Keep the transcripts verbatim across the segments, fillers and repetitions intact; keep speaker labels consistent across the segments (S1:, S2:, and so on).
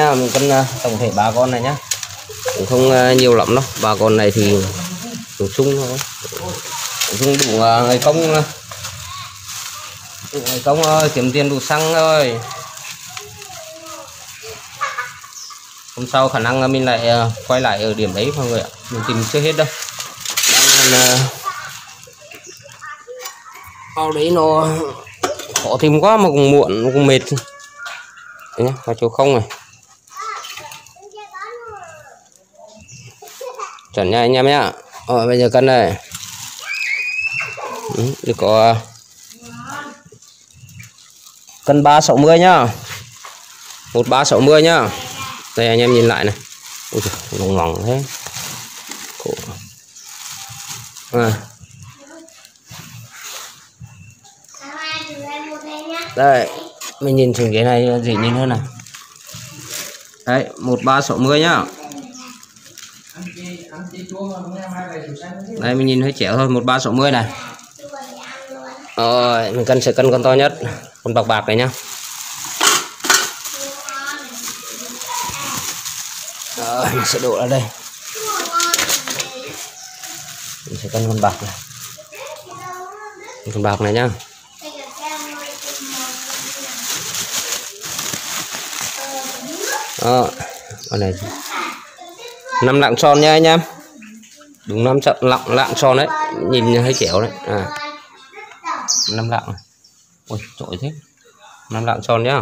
S1: nhá, mình cân uh, tổng thể ba con này nhá, cũng không uh, nhiều lắm đâu, ba con này thì đủ chung thôi, chung đủ uh, người công uh, đủ người công ơi, kiếm tiền đủ xăng thôi. Hôm sau khả năng mình lại uh, quay lại ở điểm đấy mọi người ạ, mình tìm chưa hết đâu. Đang, uh, ao đấy nó khó tìm quá mà cũng muộn cũng mệt. Đấy nhá, vào chỗ không này. Chuẩn nha anh em nhá. Rồi bây giờ cân này. Ừ, được có cân ba sáu mươi nhá. một ba sáu mươi nhá. Đây anh em nhìn lại này. Ui giời, lỏng lỏng thế. Khổ. À. Đây, mình nhìn thử cái này dễ nhìn hơn này. Đấy, một ba sáu mươi nhá. Đây mình nhìn hơi chéo thôi, một ba sáu mươi này. Rồi, mình cân sẽ cân con to nhất, con bạc bạc này nhá. Rồi, mình sẽ đổ ra đây. Mình sẽ cân con bạc này. Con bạc này nhá. Đó, con này năm lạng tròn nha anh em, đúng năm lạng lạng tròn đấy, nhìn hơi chéo đấy. À, năm lạng, ôi trội thế, năm lạng tròn nhá.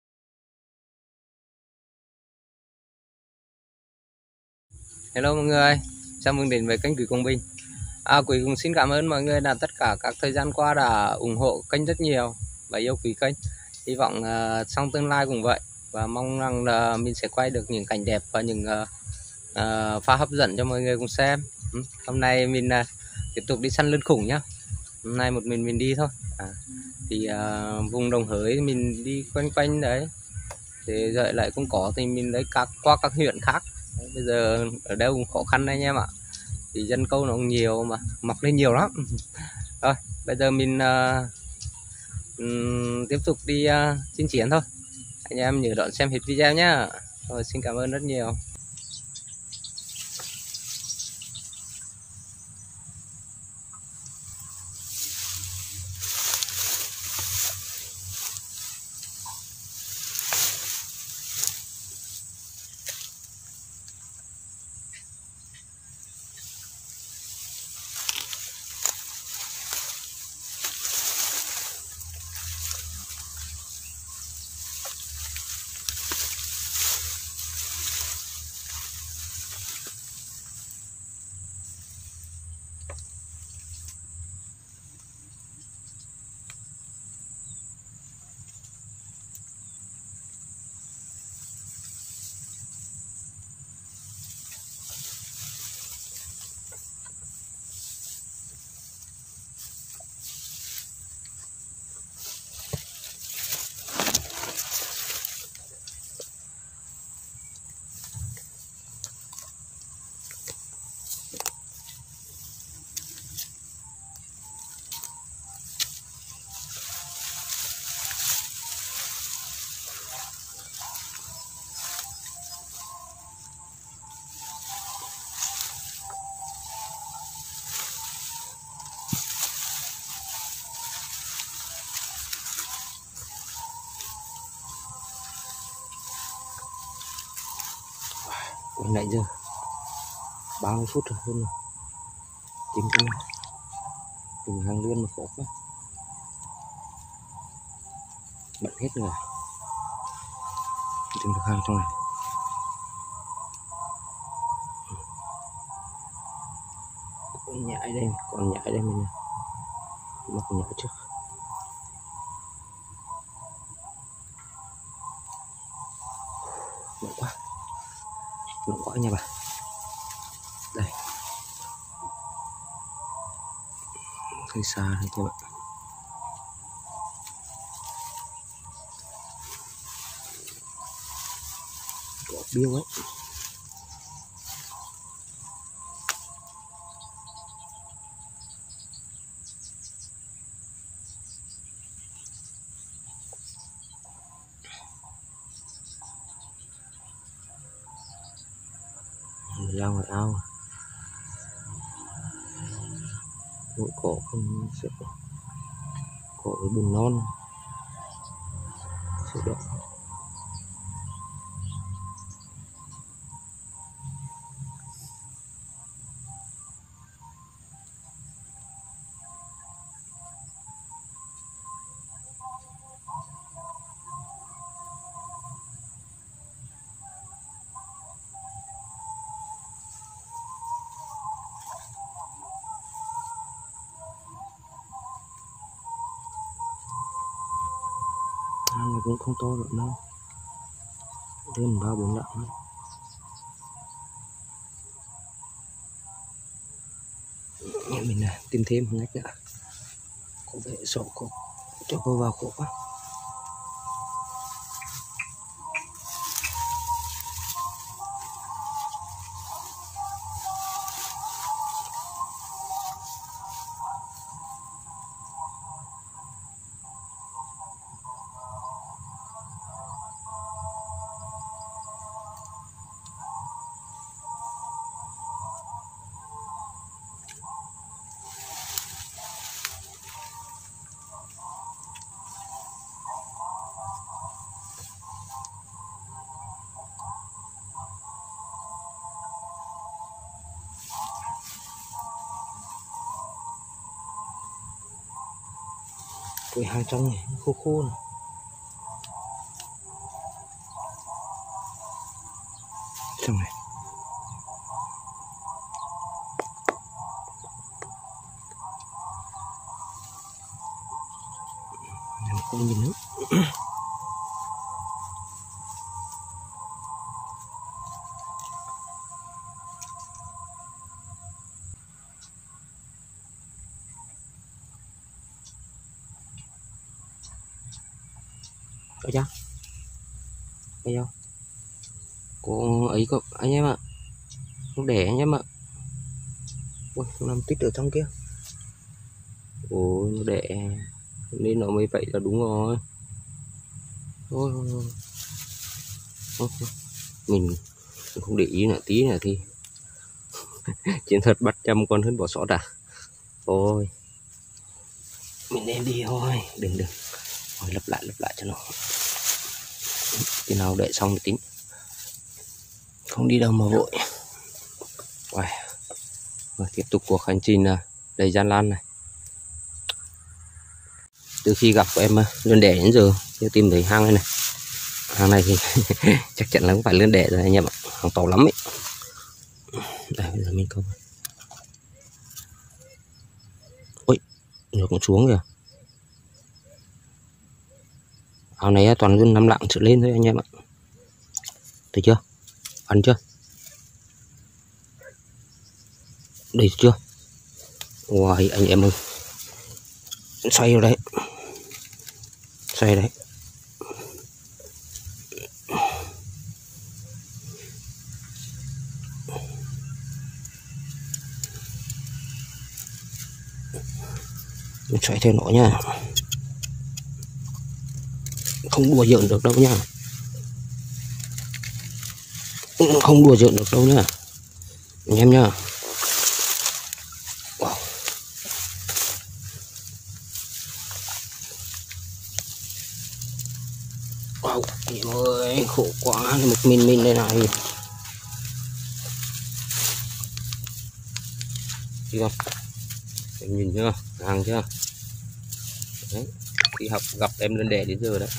S1: Hello mọi người, chào mừng đến với kênh Quý Công Binh. À, Quý cũng xin cảm ơn mọi người đã tất cả các thời gian qua đã ủng hộ kênh rất nhiều và yêu quý kênh. Hy vọng uh, trong tương lai cũng vậy, và mong rằng là mình sẽ quay được những cảnh đẹp và những uh, uh, pha hấp dẫn cho mọi người cùng xem. Ừ. Hôm nay mình uh, tiếp tục đi săn lươn khủng nhá. Hôm nay một mình mình đi thôi. À, thì uh, vùng Đồng Hới mình đi quanh quanh đấy, thì rồi lại cũng có thì mình lấy các qua các huyện khác. Đấy, bây giờ ở đâu cũng khó khăn anh em ạ, thì dân câu nó cũng nhiều mà mọc lên nhiều lắm. Rồi bây giờ mình uh, um, tiếp tục đi uh, chinh chiến thôi. Anh em nhớ đón xem hết video nhá. Rồi xin cảm ơn rất nhiều. Ủa, nãy giờ ba mươi phút rồi hơn rồi, tìm cái tìm hàng lươn một khó quá, bận hết rồi, tìm được hàng trong này. Con nhại đây, còn nhại đây mình mọc nhại trước. Nóng quá, nóng quá nha bà. Đây, hơi xa đây các bạn. Có biêu ấy. ra ngoài ao bụi cỏ không sẽ cỏ với bùn non sẽ đậu. Hang này cũng không to được đâu, lên ba bốn lạng thôi. Mình là tìm thêm một ngách nữa, có vẻ sổ có cho cô vào khổ quá. Cái hang trong này khô khô này. Trong này em không nhìn nữa. Ở chưa? Thấy không? Cô ấy có anh em ạ. Nó đẻ anh em ạ. Ôi, nó nằm tích ở trong kia. Ôi, nó đẻ nên nó mới vậy là đúng rồi. Ôi, ôi, ôi. Ôi, mình không để ý nữa tí nữa thì chiến thuật bắt trăm con hơn bỏ sót à. Ôi, mình đem đi thôi, đừng đừng. Rồi, lấp lại lấp lại cho nó. Khi nào đợi xong thì tính, không đi đâu mà vội. Wow. Rồi, tiếp tục cuộc hành trình đầy gian nan này. Từ khi gặp em lươn đẻ đến giờ chưa tìm thấy hang này này. Hang này thì chắc chắn là không phải lươn đẻ rồi anh em ạ, hàng to lắm ấy. Đây bây giờ mình câu. Ôi, nó cũng xuống kìa. Ao này toàn luôn năm lạng trở lên thôi anh em ạ. Thấy chưa? Ăn chưa? Đây chưa? Wow, anh em ơi. Xoay vào đấy. Xoay đấy. Mình xoay theo nó nha. Không đùa giỡn được đâu nha. Không đùa giỡn được đâu nha anh em nha. Wow. Wow, anh em ơi, khổ quá, một mình mình đây này. Chưa? Em nhìn chưa? Hàng chưa? Đấy, khi học gặp em lên đẻ đến giờ đấy.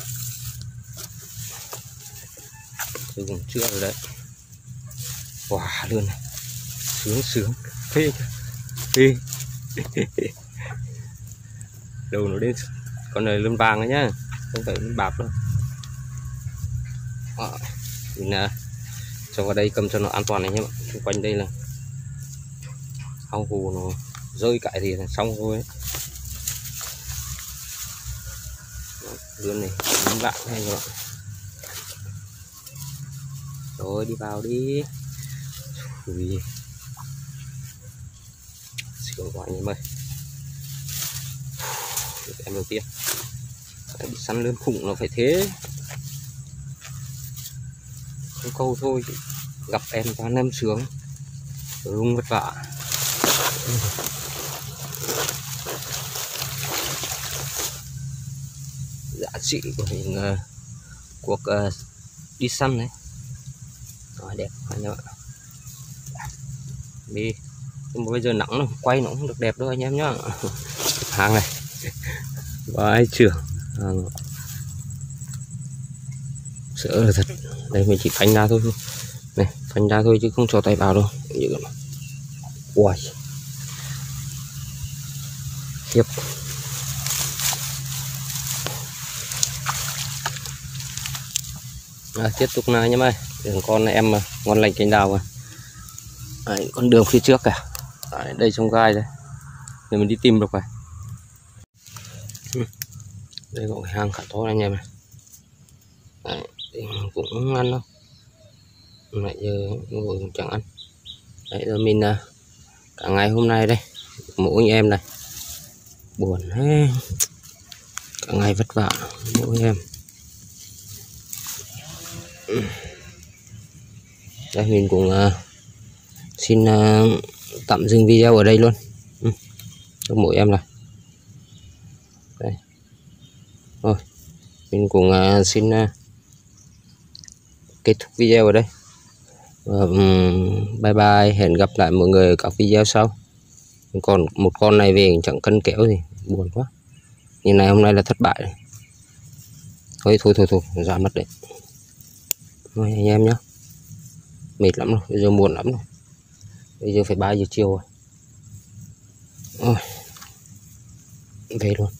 S1: Tôi cũng chưa rồi đấy. Wow luôn này. Sướng sướng. Phê phê. Đầu nó đến. Con này lươn vàng đấy nhá, không phải lươn bạc đâu. À, mình là cho vào đây cầm cho nó an toàn này nhé. Xung quanh đây là hao hồ nó rơi cãi thì là xong thôi ấy. Lươn này lươn vàng hay các bạn. Rồi đi vào đi. Ui. Sướng quá anh em ơi. Em đầu tiên bị săn lươn khủng nó phải thế. Không câu thôi gặp em toàn em sướng. Đúng vất vả. Giá trị của những uh, cuộc uh, đi săn đấy. Rồi, đẹp anh em ạ. Đi bây giờ nắng nó quay nó không được đẹp đâu anh em nhá. Hàng này vãi trưởng, hàng sợ là thật. Đây mình chỉ phanh ra thôi, này phanh ra thôi chứ không cho tay vào đâu. Ui khiếp. À, tiếp tục nào anh em ơi, đường con này em ngon lành cành đào rồi. Đấy, con đường phía trước cả. Đấy, đây trong gai đây, để mình đi tìm được rồi. Đây có cái hang khá to anh em này. Đấy, cũng không ăn đâu, nãy giờ ngồi cũng chẳng ăn. Đấy giờ mình cả ngày hôm nay đây mỗi anh em này buồn hết, cả ngày vất vả mỗi em. Đây mình cũng uh, xin uh, tạm dừng video ở đây luôn. Ừ. Cho mỗi em này. Đây. Rồi mình cũng uh, xin uh, kết thúc video ở đây. Uh, bye bye, hẹn gặp lại mọi người ở các video sau. Còn một con này về chẳng cân kéo gì, buồn quá. Như này hôm nay là thất bại này. Thôi thôi thôi thôi ra mất đấy. Thôi anh em nhé, mệt lắm rồi, bây giờ muộn lắm rồi, bây giờ phải ba giờ chiều rồi. Ôi, về luôn,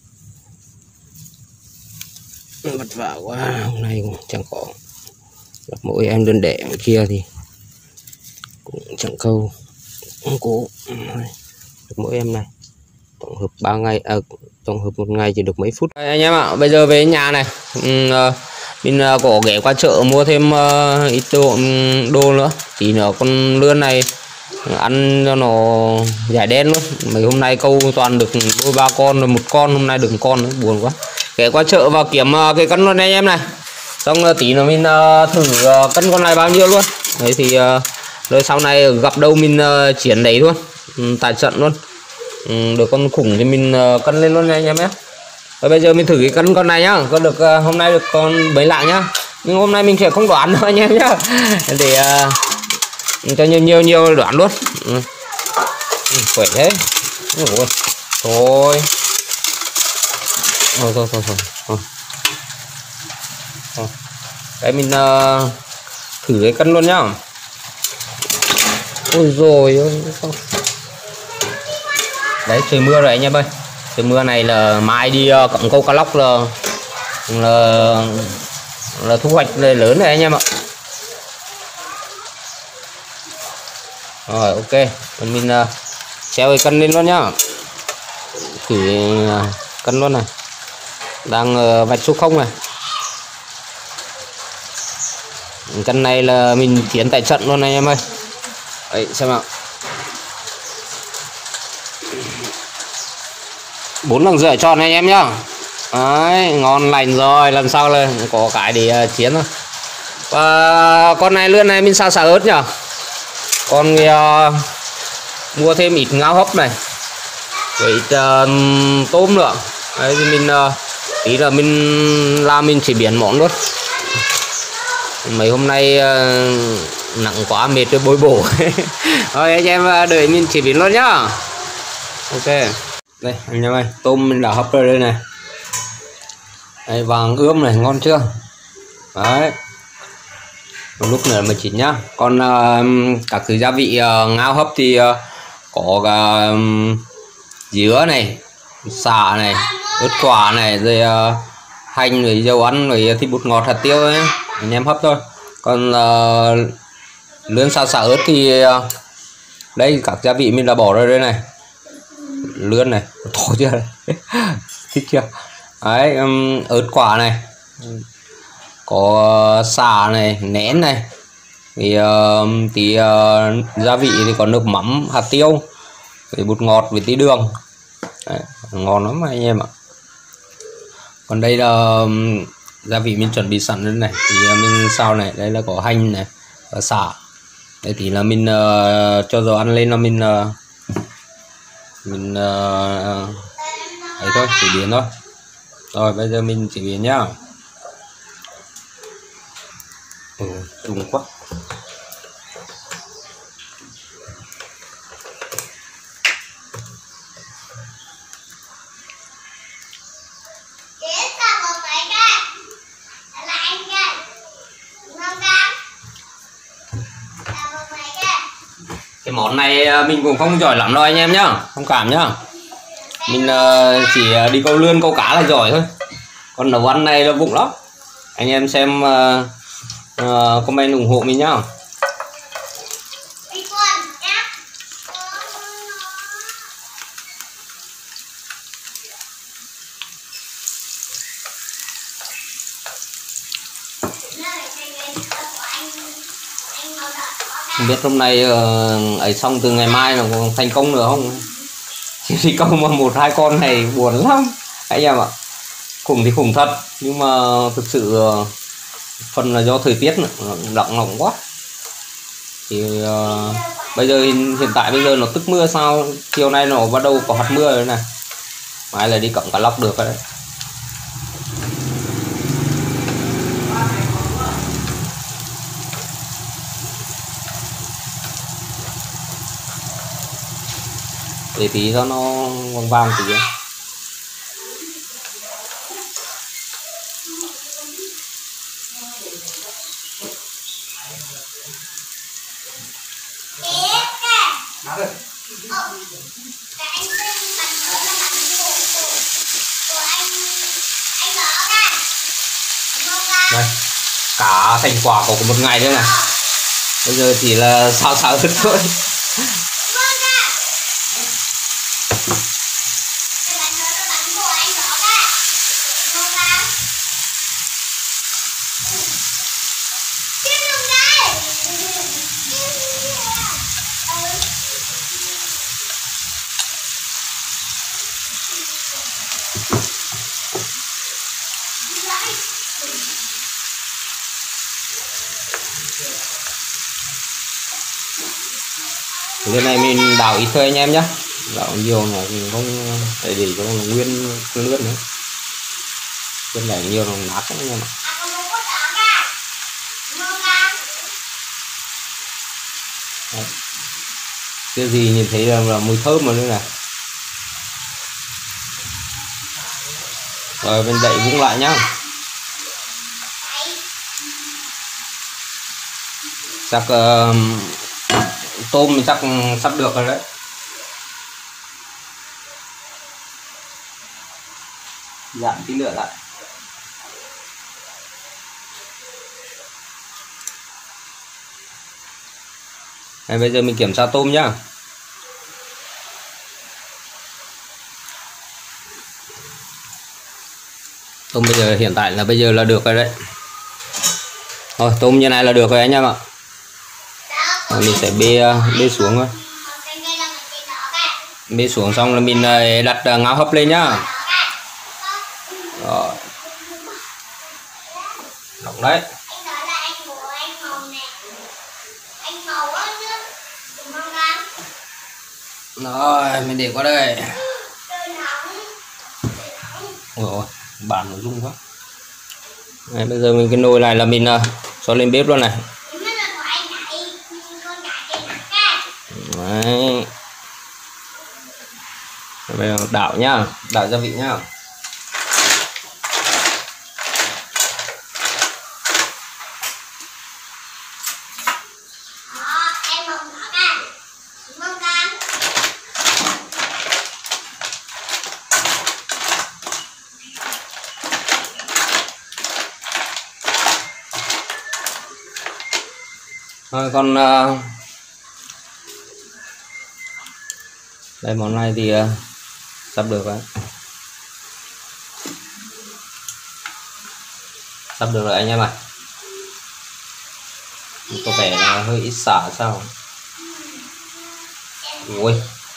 S1: vất vả quá, hôm nay cũng chẳng có gặp mỗi em đơn đẻ kia thì cũng chẳng câu, không cố được mỗi em này. Tổng hợp ba ngày, à, tổng hợp một ngày chỉ được mấy phút. Đây, anh em ạ, bây giờ về nhà này. Ừ, mình có ghé qua chợ mua thêm uh, ít đồ, đồ nữa. Tí nữa con lươn này ăn cho nó giải đen luôn. Mấy hôm nay câu toàn được đôi ba con rồi, một con hôm nay đừng con nữa, buồn quá. Ghé qua chợ và kiếm uh, cái cân luôn anh em này. Xong uh, tí nữa mình uh, thử uh, cân con này bao nhiêu luôn. Đấy thì uh, rồi sau này gặp đâu mình uh, chiến đấy luôn, um, tại trận luôn. Um, được con khủng thì mình uh, cân lên luôn anh em nhé. Rồi bây giờ mình thử cái cân con này nhá, có được uh, hôm nay được con mấy lạng nhá, nhưng hôm nay mình sẽ không đoán đâu anh em nhá, để uh, cho nhiều nhiều nhiều đoán luôn. Ừ. Ừ, khỏe thế. Ôi, thôi thôi thôi thôi thôi thôi. Thôi. Đấy mình uh, thử cái cân luôn nhá. Ôi rồi ôi. Đấy trời mưa rồi anh em ơi, trời mưa này là mai đi uh, cắm câu cá lóc là là là thu hoạch này lớn này anh em ạ. Rồi ok, còn mình uh, treo cái cân lên luôn nhá, thử uh, cân luôn này, đang uh, vạch số không này. Cân này là mình tiến tại trận luôn anh em ơi. Đấy xem ạ, bốn lần rưỡi tròn anh em nhá. Đấy, ngon lành rồi, lần sau là có cái để uh, chiến thôi. Và con này lươn này mình xào xả ớt nhá. Con uh, mua thêm ít ngao hấp này, với ít uh, tôm nữa. Đấy thì mình uh, tí là mình làm mình chỉ biển món luôn. Mấy hôm nay uh, nặng quá mệt rồi bôi bổ. Thôi anh em uh, đợi mình chỉ biển luôn nhá. Ok. Đây anh em ơi, tôm mình đã hấp rồi đây này. Đây, vàng ươm này, ngon chưa? Đấy, một lúc nữa mà chín nhá. Còn uh, các thứ gia vị uh, ngao hấp thì uh, có uh, dứa này, xả này, ớt quả này, rồi uh, hành, rồi dầu ăn, rồi thịt bột ngọt, hạt tiêu ấy. Anh em hấp thôi. Còn uh, lươn xào xả ớt thì uh, đây các gia vị mình đã bỏ rồi đây này. Lươn này, to chưa? Thích chưa? Đấy, um, ớt quả này, có xả này, nén này, thì uh, tí uh, gia vị thì có nước mắm, hạt tiêu, với bột ngọt, với tí đường. Đấy, ngon lắm anh em ạ. Còn đây là um, gia vị mình chuẩn bị sẵn đây này, thì uh, mình xào này, đây là có hành này và xả, Đây thì là mình uh, cho dầu ăn lên là mình uh, mình uh, ấy thôi, chế biến thôi. Rồi bây giờ mình chế biến nhá. Ừ, trùng quá. Cái món này mình cũng không giỏi lắm đâu anh em nhá, thông cảm nhá. Mình uh, chỉ đi câu lươn câu cá là giỏi thôi, còn nấu ăn này là vụng lắm. Anh em xem uh, uh, comment ủng hộ mình nhá. Không biết hôm nay uh, ấy xong từ ngày mai là còn thành công nữa không? Chỉ đi câu mà một hai con này buồn lắm anh em ạ. Khủng thì khủng thật, nhưng mà thực sự uh, phần là do thời tiết nữa, lặng lỏng quá. Thì uh, bây giờ hiện, hiện tại bây giờ nó tức mưa sao, chiều nay nó bắt đầu có hạt mưa rồi này, mai là đi cắm cá lóc được rồi đấy. Để tí cho nó vàng vàng tí ấy. Đây, cả thành quả của một ngày nữa này. Bây giờ chỉ là xào xào hết thôi. Cái này mình đảo ít thôi anh em nhé, đảo nhiều này thì không để để cho nó nguyên lươn nữa, cái này nhiều nó nát anh em ạ. Đấy. Cái gì nhìn thấy là, là mùi thơm mà nữa này. Rồi mình đậy vung lại nhá. Chắc uh, tôm mình chắc sắp được rồi đấy. Giảm tí lửa lại. Đây, bây giờ mình kiểm tra tôm nhá. Tôm bây giờ hiện tại là bây giờ là được rồi đấy. Rồi tôm như này là được rồi anh em ạ. Rồi, mình sẽ bê bê xuống thôi. Bê xuống xong là mình đặt ngao hấp lên nhá. Rồi. Đóng đấy. Rồi mình để qua đây. Ôi bàn nó rung quá. Đấy, bây giờ mình cái nồi này là mình uh, cho lên bếp luôn này. Đấy. Bây giờ đảo nhá, đảo gia vị nhá. Rồi còn uh, đây món này thì uh, sắp được rồi, sắp được rồi anh em ạ. Có vẻ là hơi ít xả sao. Ui.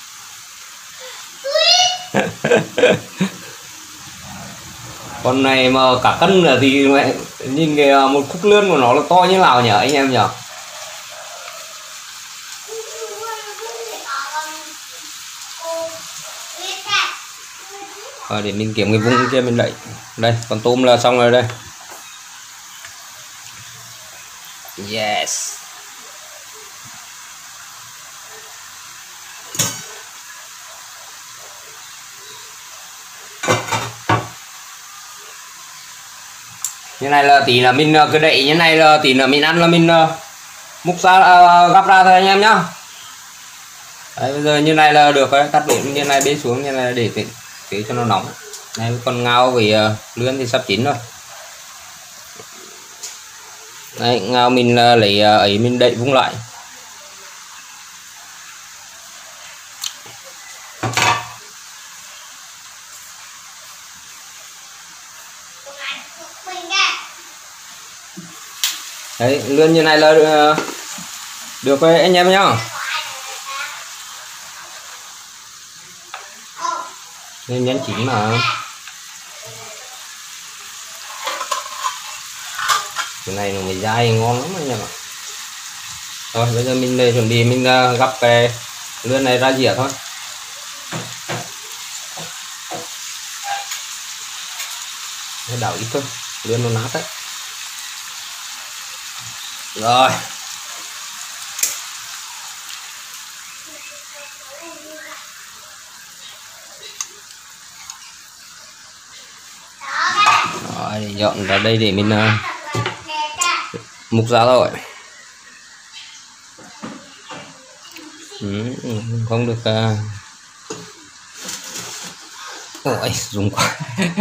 S1: Con này mà cả cân là thì mẹ nhìn cái một khúc lươn của nó là to như nào nhỉ anh em nhỉ? Rồi để mình kiếm cái vùng kia mình đẩy. Đây, con tôm là xong rồi đây. Yes. Như này là tí là mình cứ đậy như này là tí là mình ăn là mình múc ra uh, gắp ra thôi anh em nhá. Đấy, bây giờ như này là được rồi, cắt biển như này bế xuống như này để để, để cho nó nóng. Này còn ngao với uh, lươn thì sắp chín rồi. Đấy, ngao mình uh, lấy uh, ấy mình đậy vung lại. Đấy, lươn như này là uh, được rồi anh em nhá. Nên nhấn chín mà. Cái này nó mới dai ngon lắm anh em ạ. Rồi bây giờ mình đây chuẩn bị mình uh, gắp cái lươn này ra dĩa thôi. Để đảo ít thôi, lươn nó nát đấy. Rồi. Rồi, dọn ra đây để mình uh, múc ra thôi. Ừ, không được uh... ôi dùng quá.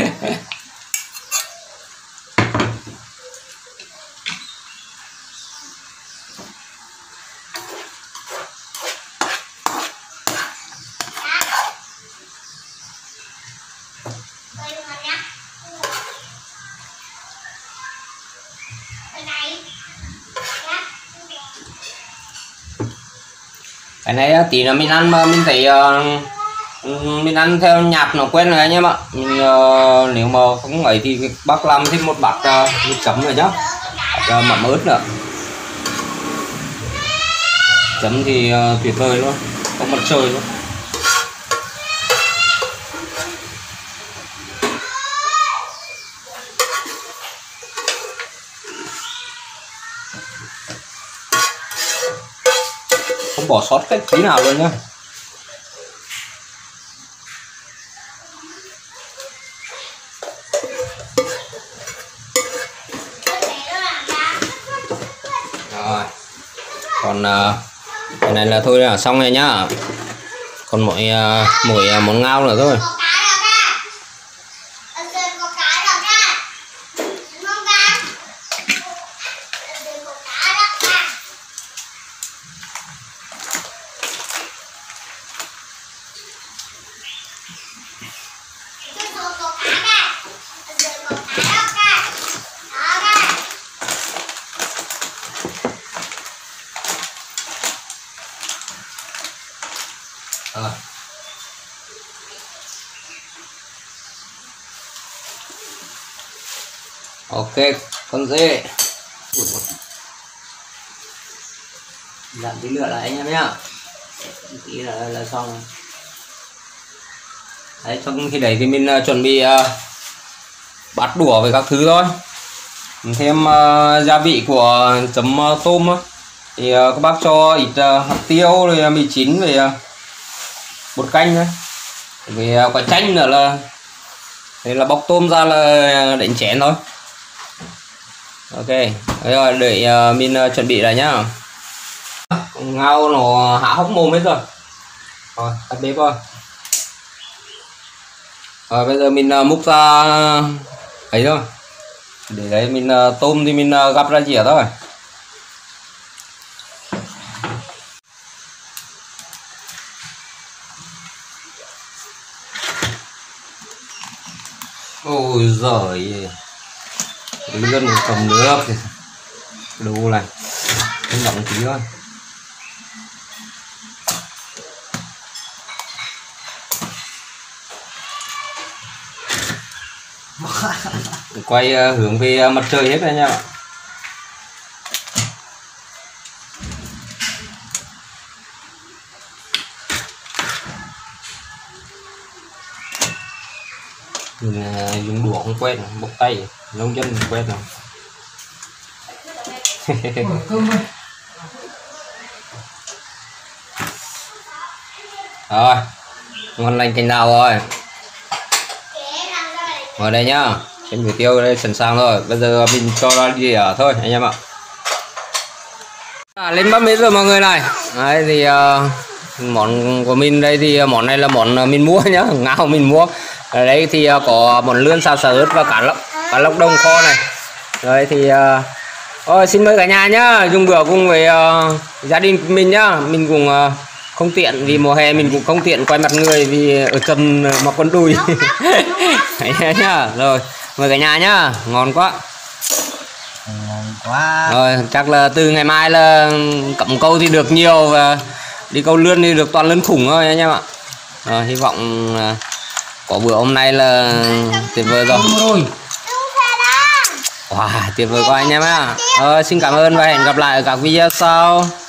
S1: Cái này tí là mình ăn mà mình thấy uh, mình ăn theo nhạt nó quen rồi anh em ạ. Mình, uh, nếu mà không ấy thì bác làm thêm một bát uh, nước chấm rồi nhá, uh, mắm ớt nữa. Chấm thì uh, tuyệt vời luôn, không mặt trời luôn. Không bỏ sót cách tí nào luôn nhá. Rồi. Còn uh, cái này là thôi là xong rồi nhá. Còn mỗi uh, mỗi uh, món ngao nữa thôi. Rồi. Ok, con dê. Giảm tí lửa lại anh em nhá. Tí là là xong. Đấy, trong khi đấy thì mình uh, chuẩn bị uh, bát đũa với các thứ thôi. Mình thêm uh, gia vị của chấm uh, tôm đó. Thì uh, các bác cho ít uh, hạt tiêu rồi uh, mì chín về uh, bột canh nữa. Về uh, quả chanh nữa là đây là bóc tôm ra là đánh chén thôi. Ok, đấy rồi để uh, mình uh, chuẩn bị lại nhá. Ngao nó hạ hốc mồm hết rồi. Rồi, tắt bếp thôi. Rồi bây giờ mình uh, múc ra ấy thôi. Để đấy mình uh, tôm thì mình uh, gắp ra dĩa thôi. Ôi giời, lươn cầm nước đủ này, không động tí thôi. Quay uh, hướng về uh, mặt trời hết rồi nha. Mình dùng đũa không quen, bốc tay nông dân mình quen rồi. Rồi ngon lành cành đào rồi, ngồi đây nhá. Trên hủ tiêu đây sẵn sàng rồi, bây giờ mình cho ra đi ở thôi anh em ạ. À, lên bắp mít rồi mọi người này. Đấy thì uh, món của mình đây thì món này là món mình mua nhá, ngao mình mua. Ở đây thì uh, có món lươn xào xả ớt và cá lóc, cá lóc đông kho này. Rồi thì uh, ôi, xin mời cả nhà nhá, dùng bữa cùng với uh, gia đình mình nhá. Mình cũng uh, không tiện vì mùa hè mình cũng không tiện quay mặt người vì ở trần mặc quần đùi. Đấy nhá. Rồi mời cả nhà nhá, ngon quá.
S2: Ngon quá.
S1: Rồi chắc là từ ngày mai là cắm câu thì được nhiều và đi câu lươn thì được toàn lươn khủng thôi anh em ạ. Rồi hy vọng uh, có bữa hôm nay là tuyệt vời rồi. Wow, tuyệt vời quá anh em ạ. Ờ, xin cảm ơn và hẹn gặp lại ở các video sau.